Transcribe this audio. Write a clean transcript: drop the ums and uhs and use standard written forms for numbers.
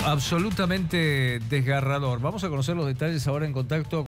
Absolutamente desgarrador. Vamos a conocer los detalles ahora en contacto